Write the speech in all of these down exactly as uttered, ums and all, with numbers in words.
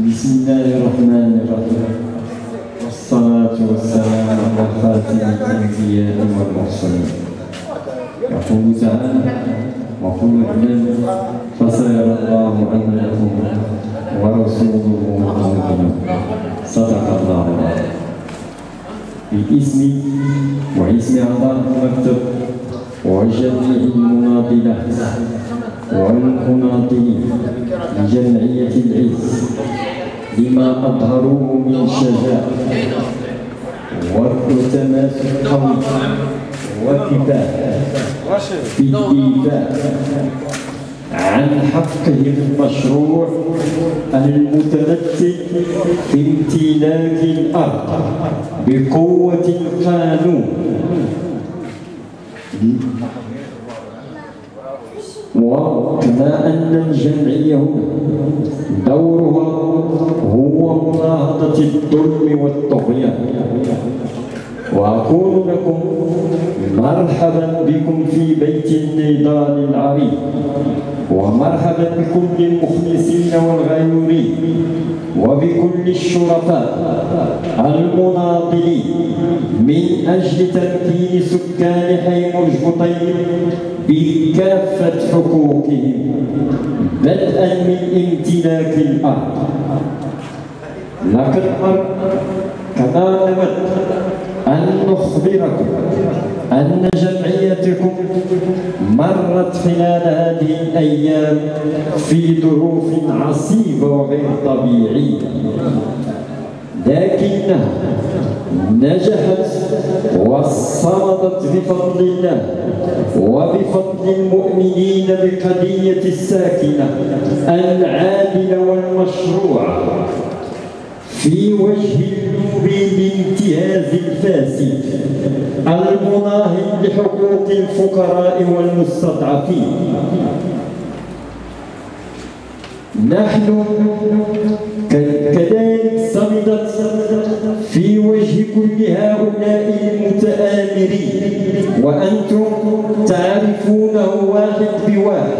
بسم الله الرحمن الرحيم، والصلاة والسلام على خاتم الأنبياء والمرسلين. يقول تعالى: وقل اعملوا فسيرى الله عملكم ورسوله مؤمنون. صدق الله العظيم. باسمي واسم أعضاء المكتب وجميع المناضلات والمناضلين لجمعية العز لما أظهروه من شجاعة وتماسك قوي وكفاح في الدفاع عن حقهم المشروع المتمثل في امتلاك الأرض بقوة القانون، وكما أن الجمعية دورها هو مناهضة الظلم والطغيان. وأقول لكم مرحبا بكم في بيت النضال العريق، ومرحبا بكل المخلصين والغيورين، وبكل الشرفاء المناضلين من أجل تمكين سكان حي مرجبطين بكافة حقوقهم، بدءا من امتلاك الأرض. لقد كما نود أن نخبركم أن جمعيتكم مرت خلال هذه الأيام في ظروف عصيبة وغير طبيعية، لكنها نجحت وصمدت بفضل الله وبفضل المؤمنين بقضية الساكنة العادلة والمشروعة في وجه اللوبي لانتهاز الفاسد المناهض لحقوق الفقراء والمستضعفين. نحن كذلك صمدت في وجه كل هؤلاء المتآمرين، وأنتم تعرفونه واحد بواحد،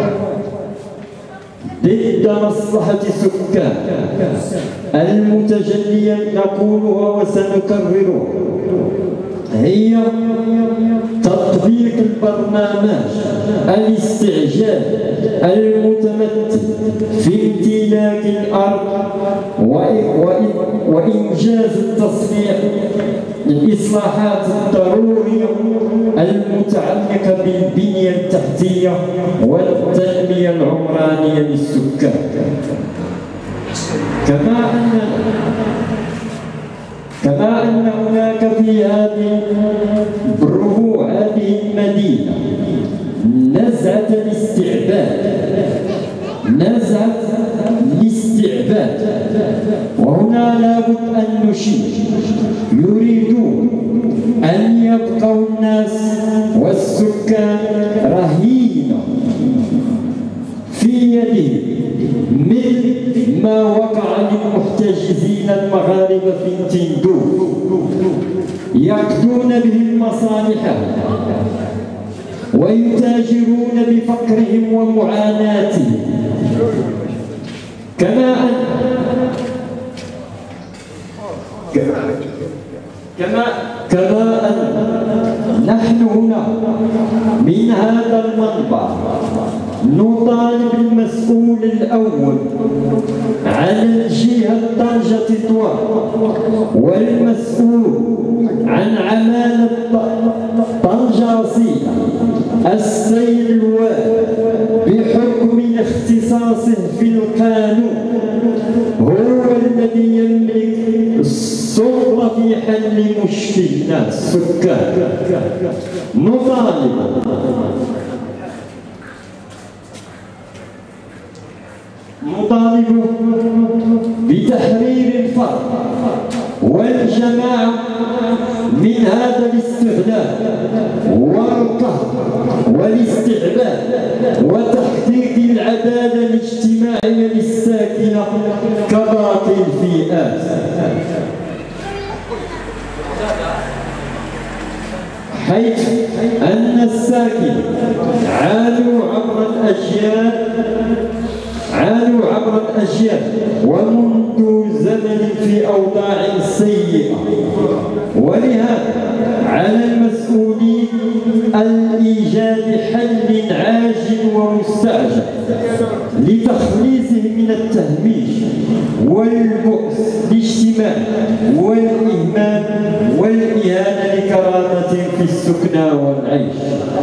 ضد مصلحة سكان المتجلية نقولها وسنكررها، هي تطبيق البرنامج الاستعجال المتمثل في امتلاك الأرض وإنجاز التصليح الإصلاحات الضرورية المتعلقة بالبنية التحتية والتنمية العمرانية للسكان. كما أن كما أن هناك في هذه بربوع هذه المدينة نزعة الاستعباد نزعة الاستعباد وهنا لابد أن نشير. يريدون أن يبقوا الناس والسكان رهينة في يدهم، مثل ما وقع للمحتجزين المغاربة في تندوف، يقضون بهم مصالحهم ويتاجرون بفقرهم ومعاناتهم. كما أن كما كما أن نحن هنا من هذا المنبر نطالب المسؤول الأول عن الجهة طنجة تطوان والمسؤول عن عمالة طنجة أصيلة السيد الوالي بحكم اختصاصه في القانون هو الذي يملك السلطة في حل مشكل الناس السكان. نطالب نطالب بتحرير الفرد والجماعة من هذا الاستهلاك والقهر والاستعباد، وتحقيق العدالة الاجتماعية للساكنة كباقي الفئات، حيث أن الساكن عانوا عبر الأجيال عانوا عبر الأجيال ومن بأوضاع سيئة. ولهذا على المسؤولين الإيجاد حل عاجل ومستعجل لتخليصهم من التهميش والبؤس الاجتماعي والإهمال والإهانة لكرامتهم في السكنى والعيش.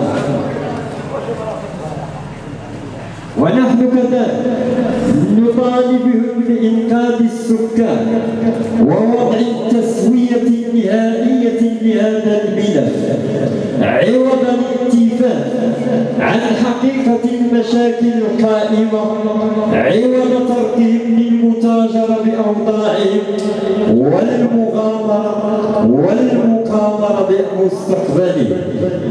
ونحن كذلك نطالبهم بإنقاذ السكان ووضع التسوية النهائية لهذا الملف عوض الاتفاق عن حقيقة المشاكل القائمة، عوض تركهم للمتاجرة بأوضاعهم والمغامرة والمقامرة بمستقبلهم.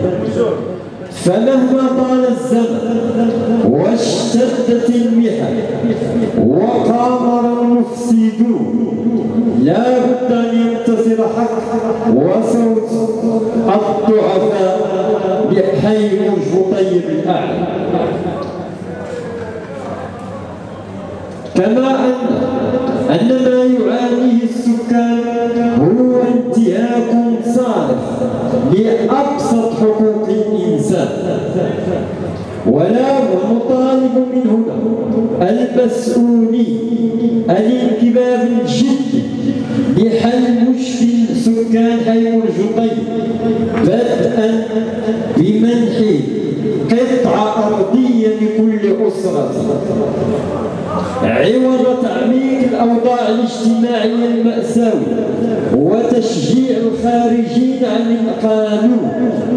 فمهما طال الزمن واشتدت المحن وقامر المفسدون لا بد ان ينتصر حق وصوت الضعفاء بحي طيب الاعلى. كما ان ان ما يعانيه السكان هو انتهاك صارخ لابسط حقوق الانسان، ولا نطالب من هنا المسؤولين الانتباه الجدي لحل مشكل سكان حي الجطيب، بدءا بمنح قطعة أرضية لكل أسرة عوض تعميق الأوضاع الاجتماعية المأساوية وتشجيع الخارجين عن القانون.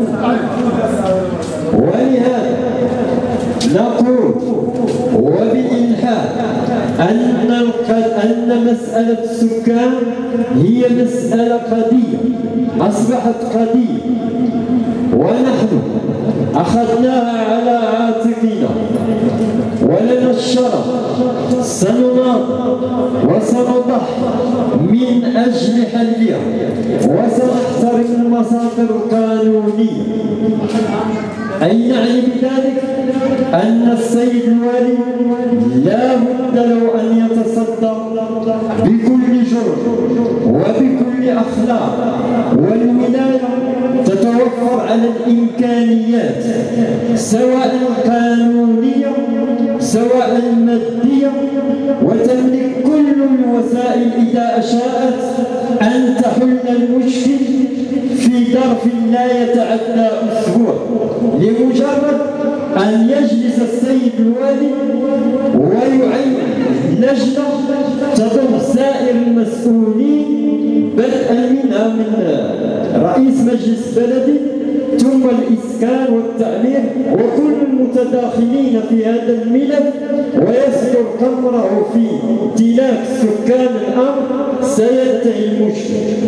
ولهذا نقول وبإلحاح أن أن مسألة السكان هي مسألة قديمة، أصبحت قديمة، ونحن أخذناها على عاتقنا ولنا الشرف. سنناضل وسنضحي من أجل حلها وسنحترم المصادر القانونية. أي نعني بذلك أن السيد الوالي لا بد له أن يتصدى بكل جرأة وبكل أخلاق، والولاية تتوفر على الإمكانيات سواء القانونية سواء المادية، وتملك كل الوسائل إذا أشاءت أن تحل المشكل في ظرف لا يتعدى أسبوع، لمجرد أن يجلس السيد الوالي ويعين لجنة تضم سائر المسؤولين بدءا منها من رئيس مجلس بلدي ثم الإسكان والتعمير وكل المتداخلين في هذا الملف، ويصدر قراره في امتلاك سكان الأمر، سينتهي المشكل.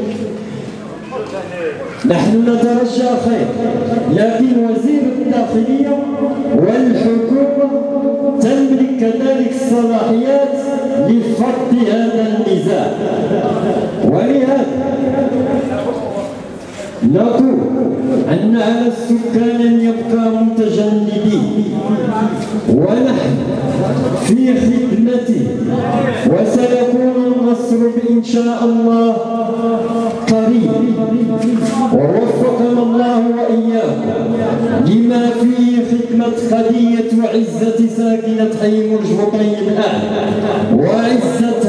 نحن نترجى خير، لكن وزير الداخلية والحكومة تملك كذلك الصلاحيات لفض هذا النزاع. ولهذا نقول أن على السكان أن يبقى متجندين، ونحن في خدمته، وسيكون النصر إن شاء الله قريب. ووفقنا الله وإياكم لما فيه خدمة قضية وعزة ساكنة حي الجطيب الأعلى وعزة